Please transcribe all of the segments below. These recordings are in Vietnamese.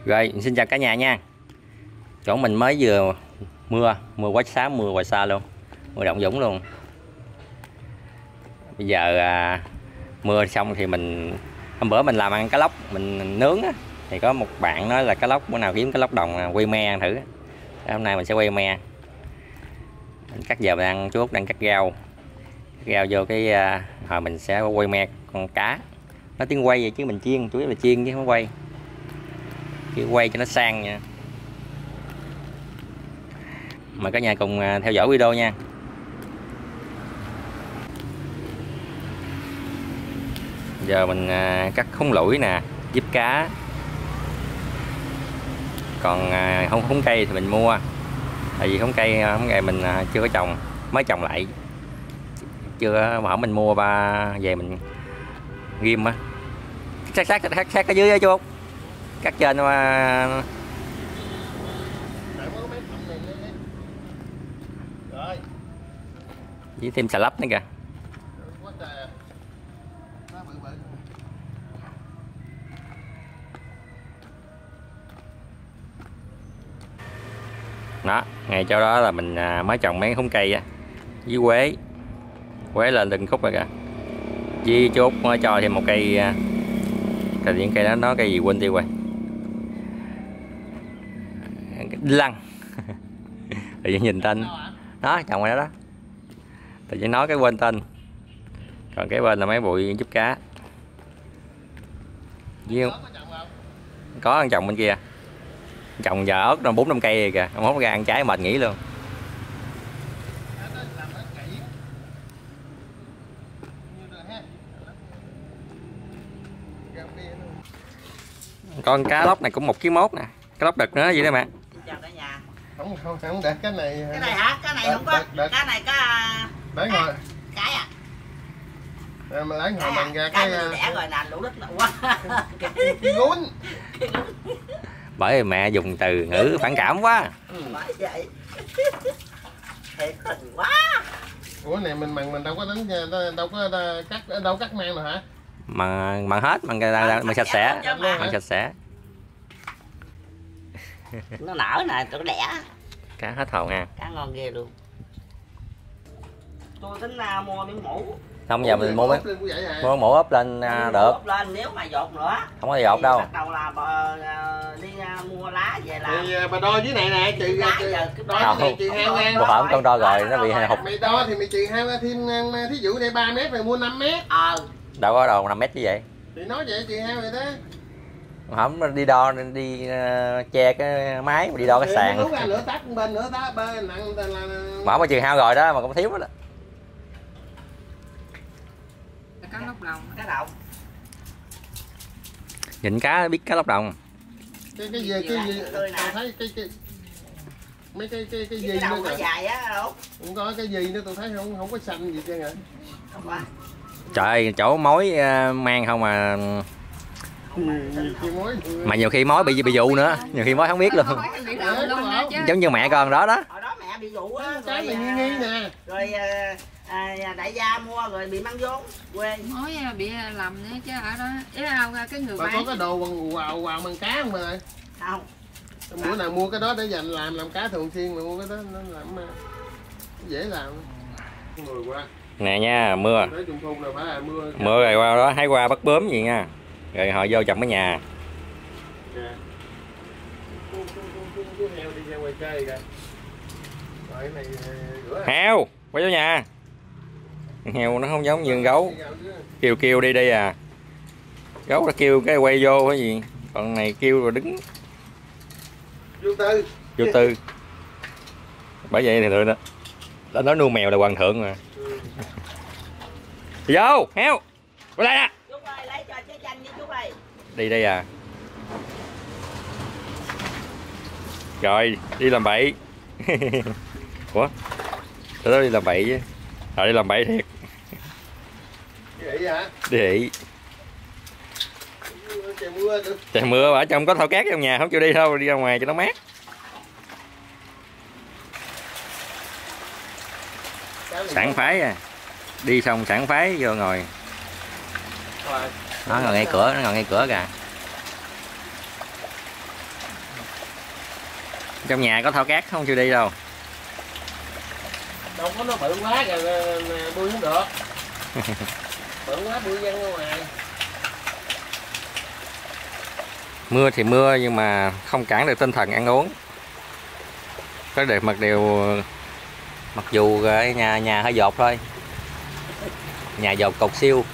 Rồi, xin chào cả nhà nha. Chỗ mình mới vừa mưa quá xá, mưa ngoài xa luôn, mưa động dũng luôn. Bây giờ mưa xong thì hôm bữa mình làm ăn cá lóc mình nướng á, thì có một bạn nói là cá lóc bữa nào kiếm cá lóc đồng quay me ăn thử. Hôm nay mình sẽ quay me. Cắt giờ mình ăn, chú Út đang cắt rau vô cái hồi mình sẽ quay me con cá. Nó tiếng quay vậy chứ mình chiên, chủ yếu là chiên chứ không quay. Chỉ quay cho nó sang nha. Mời cả nhà cùng theo dõi video nha. Giờ mình cắt khung lũi nè, giúp cá. Còn không cây thì mình mua. Tại vì không cây mình chưa có trồng, mới trồng lại. Chưa mà mình mua về mình ghim á. Sát cái dưới đó chú. Cắt trên mà. Với thêm xà lách nữa kìa. Đó, ngay chỗ đó là mình mới trồng mấy khúc cây á, với quế lên từng khúc rồi kìa. Với chốt mới cho thêm một cây, tại những cây đó nó cây gì quên tiêu rồi. Đinh lăng. Tự nhiên nhìn tên đó trồng ngoài đó đó, tự nhiên nói cái quên tên. Còn cái bên là mấy bụi giúp cá. Với có ăn trồng bên kia, trồng giờ ớt 4-5 cây rồi kìa, không hốt ra ăn trái mệt nghỉ luôn. Con cá lóc này cũng 1,1 kg nè, cá lóc đực nữa vậy đó mẹ. Không đẹp cái này. Cái này hả? Cái này không có. Cái này có đấy rồi. Cái à? Rồi mà lấy ngồi bằng ra cái đẻ rồi nè, lũ đít là quá. Cái gún. Bởi vì mẹ dùng từ ngữ phản cảm quá. Bởi vậy. Thiệt tình quá. Ủa này mình đâu có đánh, đâu cắt mang rồi hả? Mà hết mà sạch sẽ, mà sạch sẽ. Nó nở nè, tụi nó đẻ. Cá hết hồn nha. Cá ngon ghê luôn. Tôi tính mua miếng mũ. Không, giờ mình mua mũ ốp lên được. Ốp lên nếu mà dột nữa. Không có dột đâu. Bắt đầu là đi mua lá về làm. Thì bà đo dưới này nè, trừ đo này trừ 2 ngàn. Một hổm con đo rồi nó bị hụt. Mày đo thì mày trừ 2 thêm, thí dụ đây 3 mét mày mua 5 mét. Đâu có đầu 5 mét như vậy. Thì nói vậy trừ 2 rồi đó. Không đi đo, đi che cái máy mà đi đo cái sàn. Lửa tắt bên nữa đó, bên nặng là mở mà trừ hao rồi đó mà cũng thiếu đó. Cá lóc đồng, cá đồng. Nhìn cá biết cá lóc đồng. Cái gì tao thấy cái mấy cái gì nó dài á đâu. Không có cái gì nữa, tôi thấy không có xanh gì trơn rồi. Trời ơi, chỗ mối mang không mà. Mà nhiều khi mối bị dụ nữa, nhiều khi mối không biết luôn. Giống như mẹ con đó đó. Hồi đó mẹ bị dụ á, cái này nghi nè. Rồi đại gia mua rồi bị mang vốn quê. Mối bị lầm nữa chứ ở đó. Ý không cái người bán. Có cái đồ quào bằng cá không mà. Không. Bữa nào mua cái đó để dành làm cá thường xuyên, mà mua cái đó nó làm dễ làm. Người qua. Nè nha, mưa. Mưa rồi qua đó hái qua bắt bướm gì nha. Rồi họ vô trồng ở nhà. Heo, quay vô nhà. Heo nó không giống như gấu. Kêu đi đi à. Gấu nó kêu cái quay vô cái gì. Còn này kêu rồi đứng. Vô tư. Bởi vậy thì tụi nó nói nuôi mèo là hoàng thượng mà. Vô, heo. Quay lại nè. Chú ơi, lấy cho trái chanh đi chú ơi. Đi đây à. Rồi, đi làm bậy. Ủa? Tụi nó đi làm bậy chứ. Rồi đi làm bậy thiệt. Đi hả? Đi. Trời mưa ở trong có thau cát trong nhà không chịu đi đâu, đi ra ngoài cho nó mát. Sảng phái à. Đi xong sảng phái vô ngồi. Nó ngồi ngay cửa, nó ngồi ngay cửa kìa. Trong nhà có thao cát không chịu đi đâu. Đâu có, nó bự quá rồi bươi không được. Bự quá bươi văng ra ngoài. Mưa thì mưa nhưng mà không cản được tinh thần ăn uống. Có được mặc dù nhà hơi dột thôi. Nhà dột cột siêu.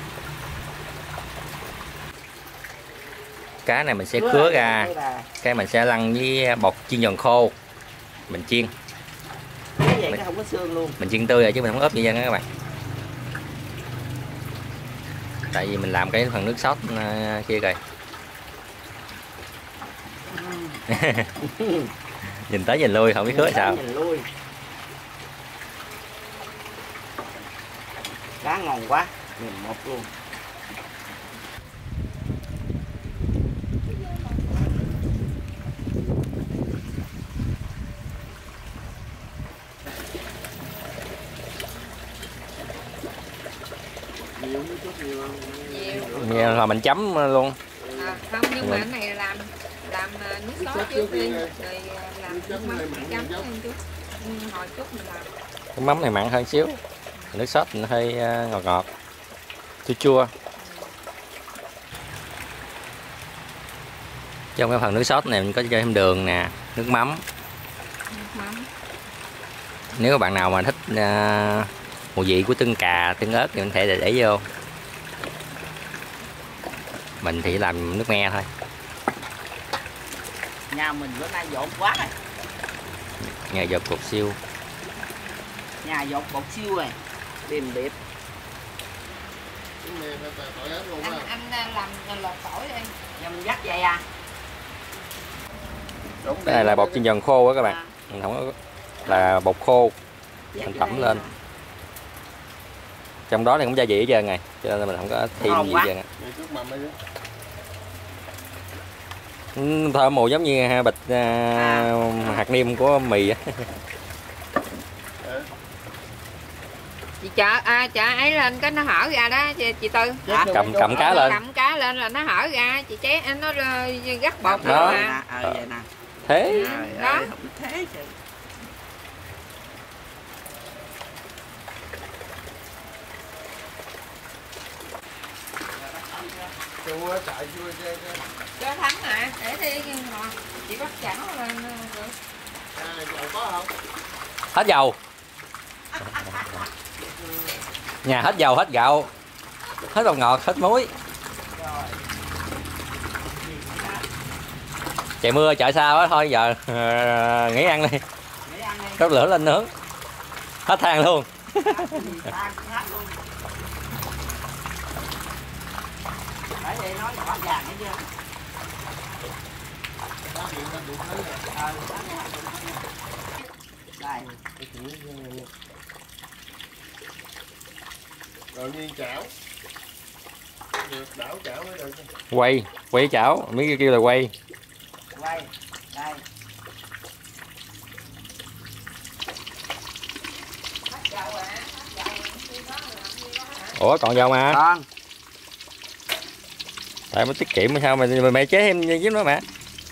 Cá này mình sẽ cứa ra, cái mình sẽ lăn với bột chiên giòn khô, mình chiên. Vậy cái không có xương luôn. Mình chiên tươi rồi chứ mình không ướp gì hết các bạn. Tại vì mình làm cái phần nước sốt kia rồi. Nhìn tới nhìn lui không biết cứa sao. Cá ngon quá, nhìn một luôn. Nhiều là mình chấm luôn. Không, nhưng mà cái này làm nước sốt trước đi, rồi làm nước mắm chấm thêm chút. Hồi chút mình làm. Cái mắm này mặn hơn xíu, nước sốt hơi ngọt ngọt, chua chua. Trong cái phần nước sốt này mình có cho thêm đường nè, nước mắm. Nếu các bạn nào mà thích mùi vị của tương cà, tương ớt thì mình có thể để vô. Mình thì làm nước me thôi. Nhà mình bữa nay dột quá rồi. Nhà dột cột siêu. Nhà dột cột siêu rồi. Điềm điệp. Anh làm lột tỏi đi. Giờ mình dắt vậy à? Cái này là bột chiên giòn khô á các bạn. Mình không có, là bột khô. Mình tẩm lên. Trong đó thì cũng gia vị hết trơn rồi, cho nên là mình không có thêm gì hết trơn. Thơm mùi giống như bịch hạt niêm của mì á. Chị chợ ấy lên cái nó hở ra đó chị Tư. Cầm cá lên. Cầm cá lên là nó hở ra, chị chế nó gắt bột đó. Mà. Vậy nè. Thế. Đó. Thế chứ. Cho thắng hả? Để đi chị bắt chảo lên rồi. Dầu có không? Hết dầu. Nhà hết dầu, hết gạo, hết bột ngọt, hết muối. Trời mưa chợ xa quá thôi giờ nghỉ ăn đi. Đốt lửa lên nướng. Hết than luôn. Bởi vậy nói rõ ràng hết chưa? Đây. Rồi nhiên chảo. Được đảo chảo mới được. Quay chảo, mấy kêu là quay. Quay. Đây. Ủa còn dầu mà. Con. Tại mới tiết kiệm mà sao mà mẹ chế thêm với nó mà.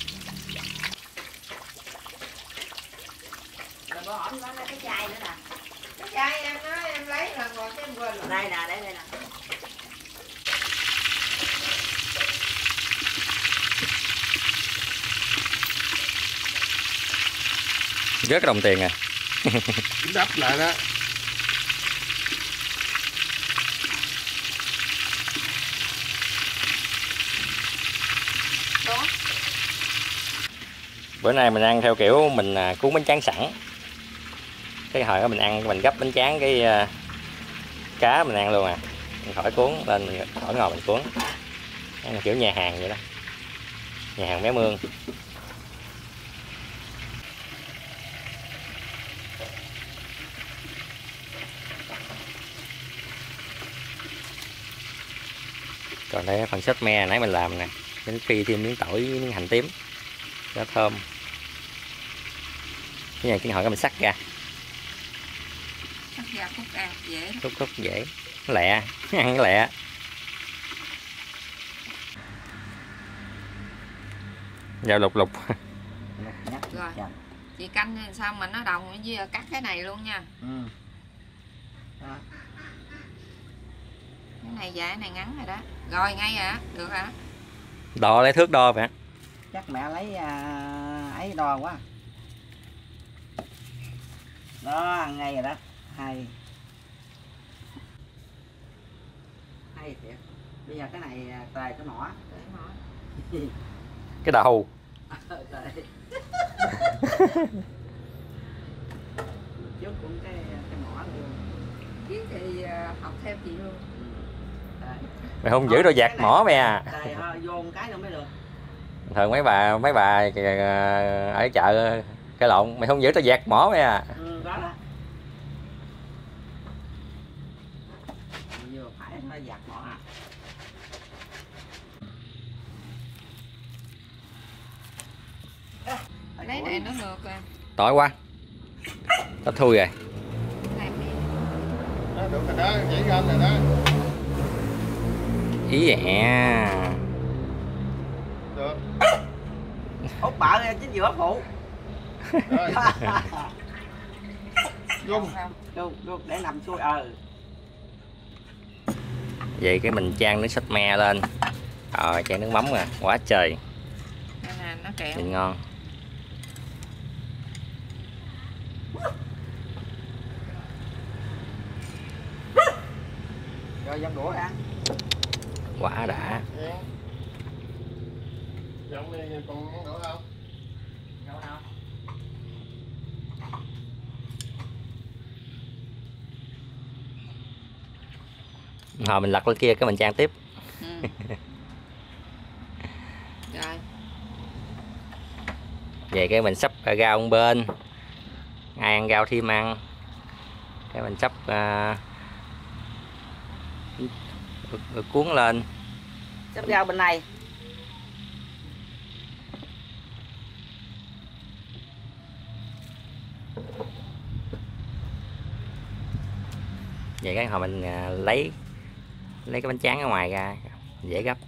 Em lấy là ngồi cái em quên rồi. Đây nè, đây nè. Rớt cái đồng tiền à. Đắp lại đó. Bữa nay mình ăn theo kiểu mình cuốn bánh tráng sẵn. Cái hồi đó mình ăn mình gấp bánh tráng cái cá mình ăn luôn à. Mình khỏi cuốn lên, mình khỏi ngồi mình cuốn. Đây là kiểu nhà hàng vậy đó. Nhà hàng Mé Mương. Còn đây phần sốt me nãy mình làm nè. Đến phi thêm miếng tỏi với miếng hành tím cho thơm. Cái này cái hỏi mình sắc ra. Sắc ra khúc ăn dễ. Khúc dễ. Nó lẹ, ăn nó lẹ. Dạo lục. Rồi. Dạ. Chị canh sao mà nó đồng với cắt cái này luôn nha. Đó. Cái này dài, cái này ngắn rồi đó. Rồi ngay rồi á, được rồi á. Đo lấy thước đo vậy. Chắc mẹ lấy ấy đo quá. Đó, ngay rồi đó. Hay thiệt. Bây giờ cái này tài cái mỏ. Cái đầu. Trước cũng cái mỏ luôn. Kiến thì học theo chị luôn. Mày không giữ đôi giặt mỏ mày à. Tài vô một cái nữa mới được. Thường mấy bà ở chợ cái lộn, mày không giữ đôi giặt mỏ mày à. Đó đó. Vừa phải nó giặt mỏ à. Lấy này nó ngược rồi. Tội quá. Nó thui rồi. Làm đi. Đó, được rồi đó, nhảy lên rồi đó. Ý dạ. Được. Út bợ ra chính giữa phụ. Rồi. Dung. Dung để nằm xuôi Vậy cái mình chan nước sốt me lên. Rồi chan nước mắm rồi, quá trời. Đây nè, nó kẹo. Nhìn ngon. Rồi dăm đũa ăn. Quả đã. Giọng này còn ăn đũa không? Hồi mình lật lên kia cái mình chan tiếp. Rồi. Vậy cái mình sắp rau một bên. Ai ăn rau thêm ăn. Cái mình sắp cuốn lên. Sắp rau bên này. Vậy cái hồi mình lấy cái bánh tráng ở ngoài ra dễ gấp.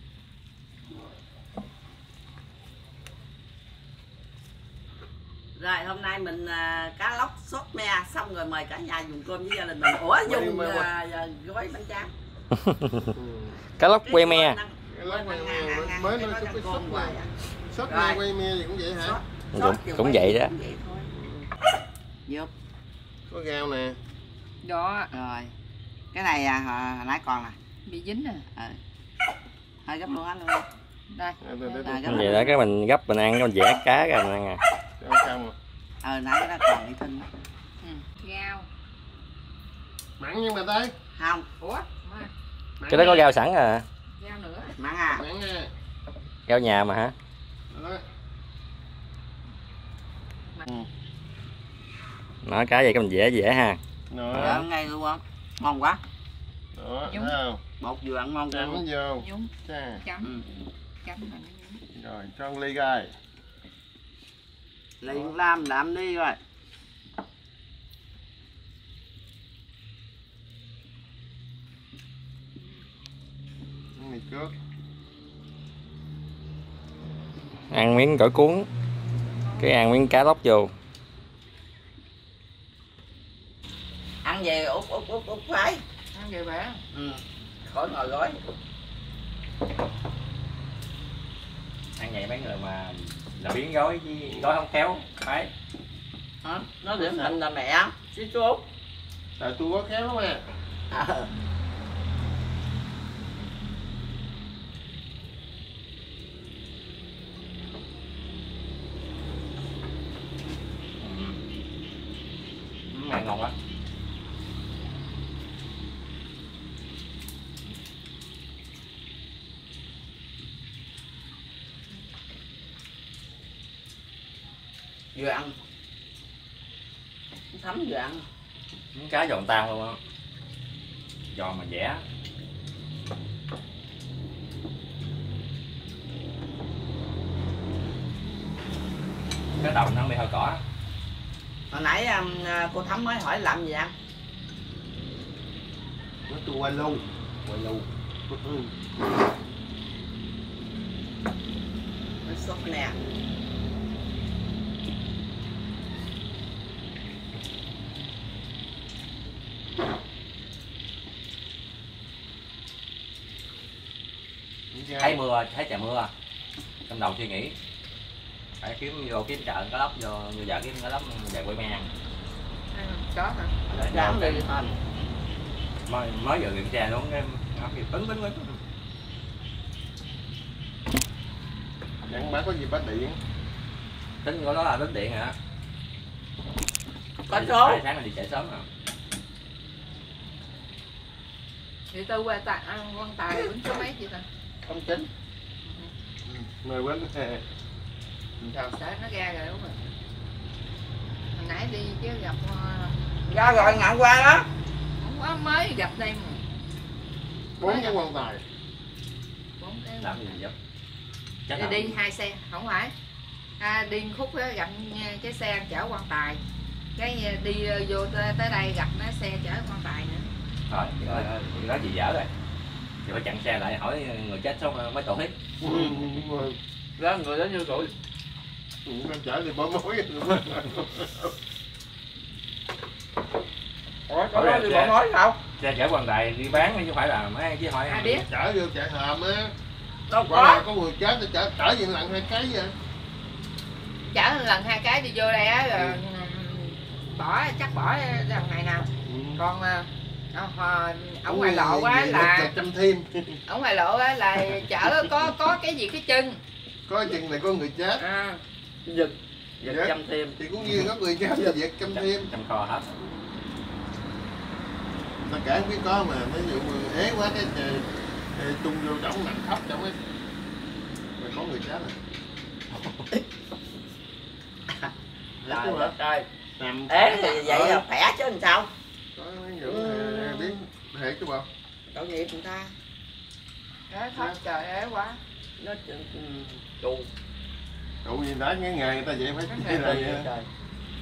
Rồi hôm nay mình cá lóc sốt me xong rồi mời cả nhà dùng cơm với gia đình mình. Ủa dùng gói bánh tráng. Cá lóc quay me. Cái lóc quay me mới nói cái sốt này. Sốt me quay me gì cũng vậy hả? Cũng vậy đó. Vô. Có rau nè. Đó. Rồi. Cái này hồi nãy còn nè. Bị dính nè. Thôi gấp luôn anh luôn. Đây. Vậy đó cái mình gấp mình ăn, cái mình vẽ cá ra mình ăn à. Nãy nó còn đi thinh. Rau. Mặn nhưng mà tới. Không. Ủa? Cái đó có rau sẵn à. Rau nữa. Mặn à. Mặn nha. Rau nhà mà hả? Nói cá vậy cái mình vẽ ha. Đó, ngay luôn không? Ngon quá. Đó, thấy không? Bột vừa ăn ngon Chấm nó vô. Nhúng. Chà. Chấm. Rồi, cho ly gai. Ly làm đi rồi. Mì cước. Ăn miếng gỏi cuốn. Cái ăn miếng cá lóc vô. Ăn về út phải. Ăn về bả. Khỏi ngồi gói. Ăn vậy mấy người mà là biến gói với gói không khéo phải. Nó điểm mình là mẹ chứ chú Út. Tại tôi có khéo lắm à. Này ngon quá. Vừa ăn. Thấm vừa ăn. Miếng cá giòn tan luôn á. Giòn mà dẻ. Cái đầu nó bị hơi cỏ. Hồi nãy cô Thắm mới hỏi làm gì ăn? Nó tôi quay luôn. Quay lu. Nó sốt nè. thấy mưa, thấy trời mưa trong đầu suy nghĩ phải kiếm chợ cá lóc vô giờ kiếm cá lóc về quay me có hả? Đáng đi thành. mới vừa kiểm tra luôn cái tính Nhận bác có gì bác điện. tính của đó là tính điện hả? Có số. Sáng là đi chạy sớm à. Thì tôi qua ăn quan tài bánh số mấy chị ta? 09. Mời quên. Sao? Sợ nó ra rồi đúng rồi. Hồi nãy đi chứ gặp Ra rồi ngạn qua đó. không có mới gặp đây mà. 4 cái quan tài. 4 cái. Làm gì giúp Đi 2 xe, không phải. Đi khúc đó, gặp cái xe chở quan tài. Cái đi vô tới đây gặp nó xe chở quan tài nữa. Thôi, chuyện đó chị dở rồi. Chị phải chặn xe lại hỏi người chết số mấy tuổi. Đó người đó nhiêu tuổi? Em chở thì bỏ mối. Ủa, có đó đi bỏ mối sao? Xe chở quan tài đi bán chứ không phải là mấy chứ hỏi Ai biết? Chở vô chạy hòm á. Đâu Có có. người chết thì chở gì lần 2 cái vậy? Chở lần 2 cái đi vô đây á rồi chắc bỏ lần này nào. Còn ở ngoài lộ á là trăm thêm. ở ngoài lộ á là chở có cái gì cái chân. Có chừng này có người chết. Giật chăm thêm. Thì cũng như có người chết thì việc chăm thêm. trong kho hết. Ta kể không biết có mà ví dụ mà ế quá cái tung vô trống nằm khóc trong ấy. Mà có người chết Rồi trời. Nằm Ế thì vậy là khỏe chứ làm sao? có ví dụ biết thiệt chứ bộ. Tội nghiệp người ta. Đó, khóc trời ế quá. Nó trụ. Trụ gì đó cái nghề người ta vậy phải Cái là nghề vậy. Trời.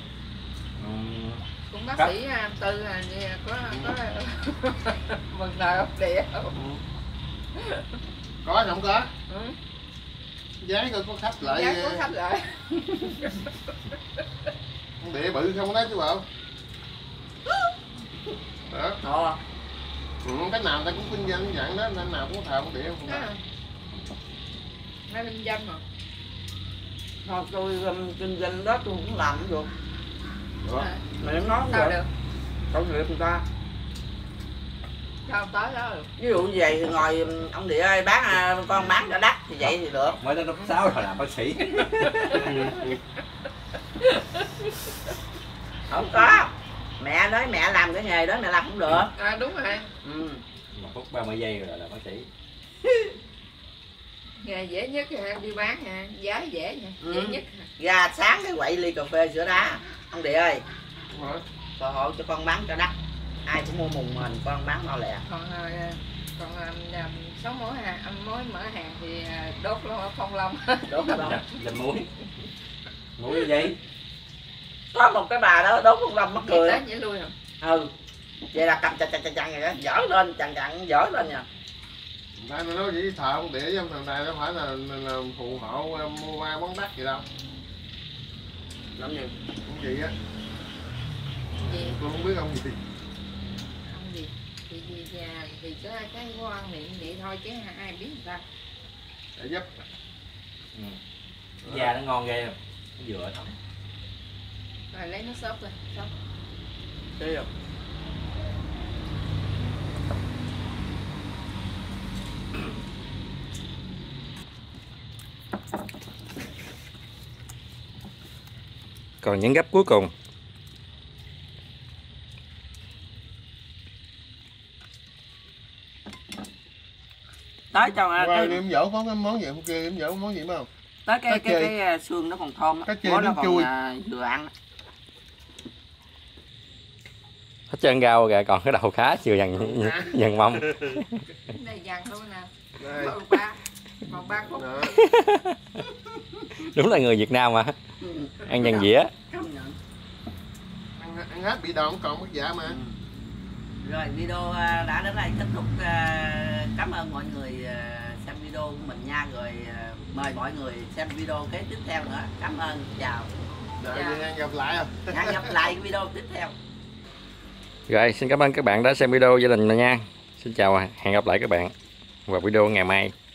Cũng bác sĩ Tư có mừng đời ông địa không? Có không có? Ừ. Giấy coi có khách lại. Giá có khách lại. Con địa bự không đó chứ bộ. Đó. Cái nào ta cũng kinh doanh dạng đó nên nào cũng thờ con địa không phải. Nó kinh doanh mà. Thôi tôi kinh doanh đó tôi cũng làm cũng được. Mày nói Sao vậy? được? Tội nghiệp người ta. Sao tới đó được? Ví dụ như vậy thì ngồi ông địa ơi bán con bán cho đắt thì vậy thì được. Mới đến lớp 6 rồi làm bác sĩ. Không có. Mẹ nói mẹ làm cái nghề đó mẹ làm không được. Đúng rồi. Một phút 30 giây rồi là bác sĩ. Nghề dễ nhất đi bán nha, giá dễ nha, dễ nhất. Ra sáng cái quậy ly cà phê sữa đá. Ông địa ơi, cơ hội cho con bán cho đắt. Ai cũng mua mùng mình con bán mau lẹ. Còn 6 mối mối mở hàng thì đốt phong long. Đốt không? Dành muối. Muối gì? Có một cái bà đó đốt phong long mắc cười. Tới vậy lui không? Ừ. Vậy là cầm chặt vậy đó, dở lên dở lên nha. Tại nó nói vậy thợ con địa trong thằng này nó phải là phụ hộ mua hoa bón đắt gì đâu. Làm gì? Không gì á. Gì? Tôi không biết ông gì. Ông gì? Thì cái quan niệm vậy thôi chứ ai biết người ta. Để giúp. Da nó ngon ghê. Nó vừa thôi. Rồi lấy nước sốt rồi, sốt. Thấy không? Còn những gấp cuối cùng. Tới cho Ngoài điểm dỗ có cái món gì không kia, điểm dỗ có món gì phải không? tới cái xương nó còn thơm á, nó còn chui. vừa ăn. Hết trơn rau kìa, còn cái đầu khá chưa dần mông. Đây dằn luôn nè. Đây. Còn 3 phút. Đó. Đúng là người Việt Nam mà. Ăn dần dĩa. Ăn hết bị đòn còn mất dạ mà. Rồi video đã đến đây kết thúc. Cảm ơn mọi người xem video của mình nha. Rồi mời mọi người xem video kế tiếp theo nữa. Cảm ơn, chào. Rồi hẹn gặp lại không? Hẹn gặp lại cái video tiếp theo. Rồi, xin cảm ơn các bạn đã xem video gia đình mình nha. Xin chào, hẹn gặp lại các bạn vào video ngày mai.